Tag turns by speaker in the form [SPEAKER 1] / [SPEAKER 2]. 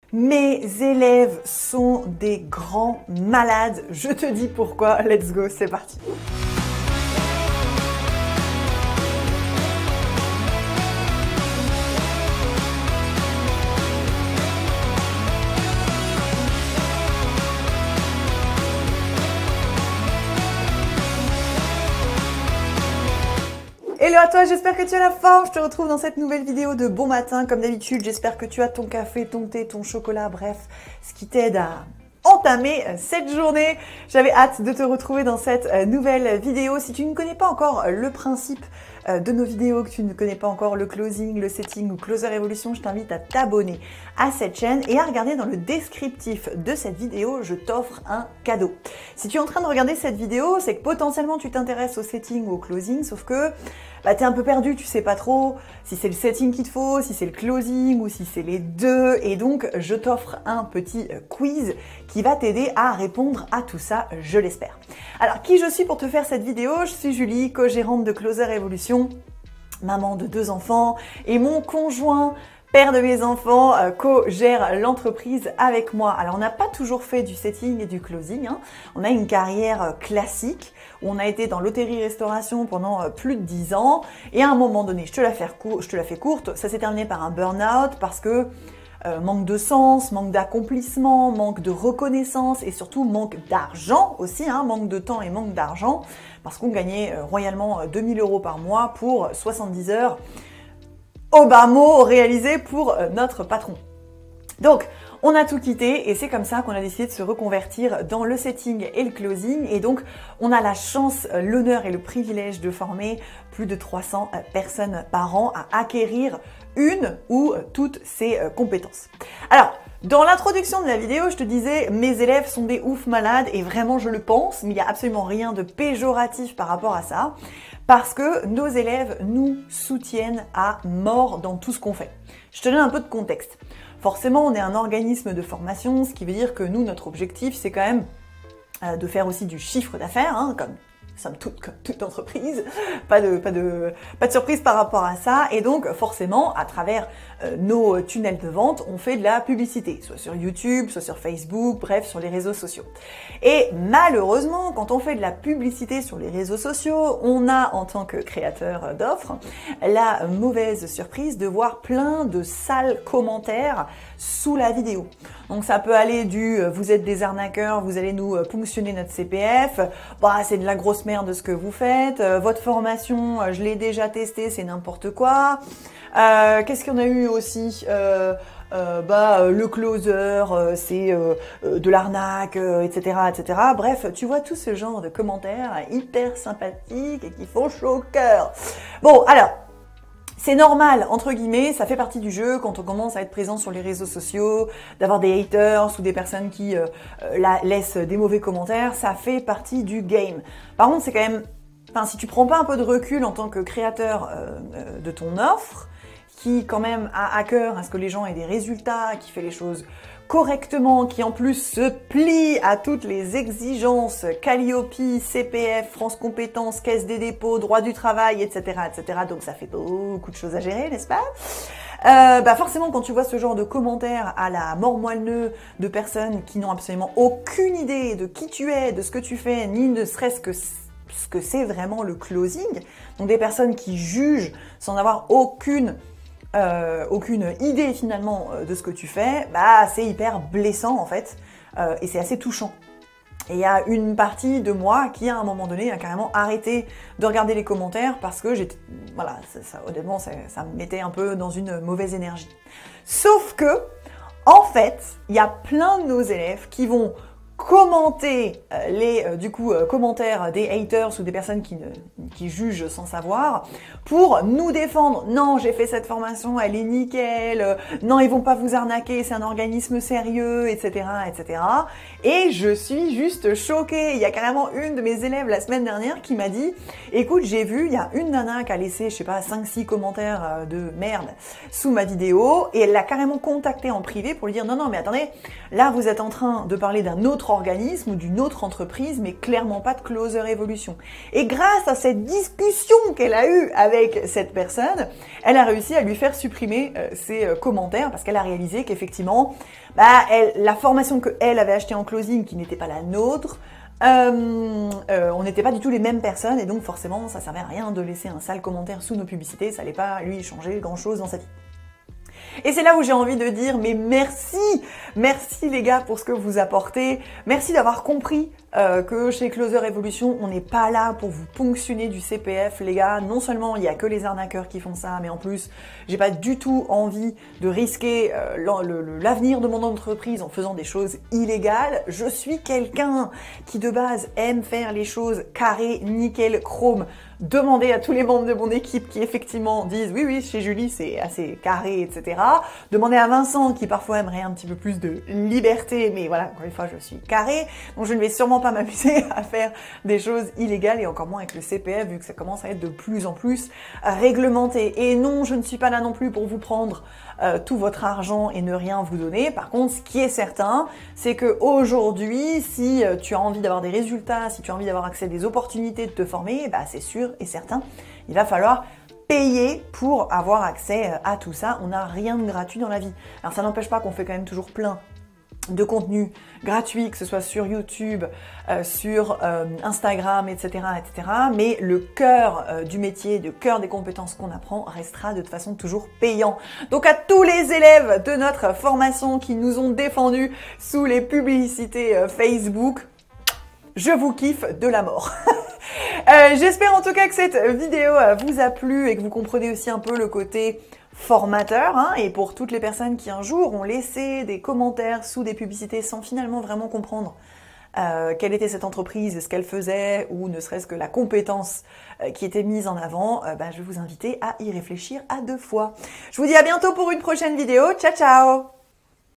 [SPEAKER 1] Mes élèves sont des grands malades. Je te dis pourquoi. Let's go, c'est parti. Hello à toi, j'espère que tu as la forme. Je te retrouve dans cette nouvelle vidéo de bon matin. Comme d'habitude, j'espère que tu as ton café, ton thé, ton chocolat, bref, ce qui t'aide à entamer cette journée. J'avais hâte de te retrouver dans cette nouvelle vidéo. Si tu ne connais pas encore le principe de nos vidéos, que tu ne connais pas encore le closing, le setting ou Closer Evolution, je t'invite à t'abonner à cette chaîne et à regarder dans le descriptif de cette vidéo, je t'offre un cadeau. Si tu es en train de regarder cette vidéo, c'est que potentiellement tu t'intéresses au setting ou au closing, sauf que t'es un peu perdu, tu sais pas trop si c'est le setting qu'il te faut, si c'est le closing ou si c'est les deux. Et donc, je t'offre un petit quiz qui va t'aider à répondre à tout ça, je l'espère. Alors, qui je suis pour te faire cette vidéo? Je suis Julie, co-gérante de Closer Evolution, maman de 2 enfants, et mon conjoint, père de mes enfants, co-gère l'entreprise avec moi. Alors, on n'a pas toujours fait du setting et du closing, hein. On a une carrière classique où on a été dans l'hôtellerie-restauration pendant plus de 10 ans. Et à un moment donné, je te la fais courte, ça s'est terminé par un burn-out parce que manque de sens, manque d'accomplissement, manque de reconnaissance et surtout manque d'argent aussi, hein, manque de temps et manque d'argent parce qu'on gagnait royalement 2 000 € par mois pour 70 heures au bas mot réalisé pour notre patron. Donc, on a tout quitté et c'est comme ça qu'on a décidé de se reconvertir dans le setting et le closing. Et donc, on a la chance, l'honneur et le privilège de former plus de 300 personnes par an à acquérir une ou toutes ces compétences. Alors, dans l'introduction de la vidéo, je te disais, mes élèves sont des ouf malades et vraiment je le pense, mais il n'y a absolument rien de péjoratif par rapport à ça parce que nos élèves nous soutiennent à mort dans tout ce qu'on fait. Je te donne un peu de contexte. Forcément, on est un organisme de formation, ce qui veut dire que nous, notre objectif, c'est quand même de faire aussi du chiffre d'affaires, hein, comme toute entreprise, pas de surprise par rapport à ça. Et donc, forcément, à travers nos tunnels de vente, on fait de la publicité, soit sur YouTube, soit sur Facebook, bref, sur les réseaux sociaux. Et malheureusement, quand on fait de la publicité sur les réseaux sociaux, on a, en tant que créateur d'offres, la mauvaise surprise de voir plein de sales commentaires sous la vidéo. Donc ça peut aller du « vous êtes des arnaqueurs, vous allez nous ponctionner notre CPF »,« bah c'est de la grosse merde ce que vous faites »,« votre formation, je l'ai déjà testée, c'est n'importe quoi ». Qu'est-ce qu'on a eu aussi le closer, c'est de l'arnaque, etc., etc. Bref, tu vois tout ce genre de commentaires hyper sympathiques et qui font chaud au cœur. Bon, alors, c'est normal, entre guillemets, ça fait partie du jeu quand on commence à être présent sur les réseaux sociaux, d'avoir des haters ou des personnes qui laissent des mauvais commentaires, ça fait partie du game. Par contre, c'est quand même, si tu prends pas un peu de recul en tant que créateur de ton offre, qui quand même a à cœur à ce que les gens aient des résultats, qui fait les choses correctement, qui en plus se plie à toutes les exigences Calliope, CPF, France Compétences, Caisse des dépôts, droit du travail, etc., etc. Donc ça fait beaucoup de choses à gérer, n'est-ce pas? Forcément, quand tu vois ce genre de commentaires à la mort moelle-neu de personnes qui n'ont absolument aucune idée de qui tu es, de ce que tu fais, ni ne serait-ce que ce que c'est vraiment le closing, donc des personnes qui jugent sans avoir aucune idée finalement de ce que tu fais, c'est hyper blessant en fait, et c'est assez touchant. Et il y a une partie de moi qui à un moment donné a carrément arrêté de regarder les commentaires parce que honnêtement ça me mettait un peu dans une mauvaise énergie. Sauf que, en fait, il y a plein de nos élèves qui vont commenter les commentaires des haters ou des personnes qui jugent sans savoir pour nous défendre. Non, j'ai fait cette formation, elle est nickel. Non, ils vont pas vous arnaquer, c'est un organisme sérieux, etc., etc. Et je suis juste choquée. Il y a carrément une de mes élèves la semaine dernière qui m'a dit « Écoute, j'ai vu, il y a une nana qui a laissé, je sais pas, 5-6 commentaires de merde sous ma vidéo et elle l'a carrément contacté en privé pour lui dire « Non, non, mais attendez, là vous êtes en train de parler d'un autre autre organisme ou d'une autre entreprise, mais clairement pas de Closer Evolution. Et grâce à cette discussion qu'elle a eue avec cette personne, elle a réussi à lui faire supprimer ses commentaires parce qu'elle a réalisé qu'effectivement, la formation qu'elle avait achetée en closing, qui n'était pas la nôtre, on n'était pas du tout les mêmes personnes et donc forcément ça servait à rien de laisser un sale commentaire sous nos publicités, ça allait pas lui changer grand chose dans sa vie. Et c'est là où j'ai envie de dire, mais merci les gars pour ce que vous apportez, merci d'avoir compris que chez Closer Evolution, on n'est pas là pour vous ponctionner du CPF, les gars. Non seulement il y a que les arnaqueurs qui font ça, mais en plus, j'ai pas du tout envie de risquer l'avenir de mon entreprise en faisant des choses illégales. Je suis quelqu'un qui de base aime faire les choses carrées, nickel, chrome. Demander à tous les membres de mon équipe qui effectivement disent oui, chez Julie c'est assez carré, etc. Demander à Vincent qui parfois aimerait un petit peu plus de liberté, mais voilà, encore une fois je suis carré, donc je ne vais sûrement pas m'amuser à faire des choses illégales et encore moins avec le CPF vu que ça commence à être de plus en plus réglementé. Et non, je ne suis pas là non plus pour vous prendre tout votre argent et ne rien vous donner. Par contre, ce qui est certain, c'est que aujourd'hui, si tu as envie d'avoir des résultats, si tu as envie d'avoir accès à des opportunités de te former, c'est sûr et certain, il va falloir payer pour avoir accès à tout ça. On n'a rien de gratuit dans la vie. Alors ça n'empêche pas qu'on fait quand même toujours plein de contenu gratuit, que ce soit sur YouTube, sur Instagram, etc., etc. Mais le cœur du métier, le cœur des compétences qu'on apprend restera de toute façon toujours payant. Donc à tous les élèves de notre formation qui nous ont défendus sous les publicités Facebook, je vous kiffe de la mort. J'espère en tout cas que cette vidéo vous a plu et que vous comprenez aussi un peu le côté formateur, et pour toutes les personnes qui un jour ont laissé des commentaires sous des publicités sans finalement vraiment comprendre quelle était cette entreprise, ce qu'elle faisait, ou ne serait-ce que la compétence qui était mise en avant, je vais vous inviter à y réfléchir à 2 fois. Je vous dis à bientôt pour une prochaine vidéo. Ciao, ciao!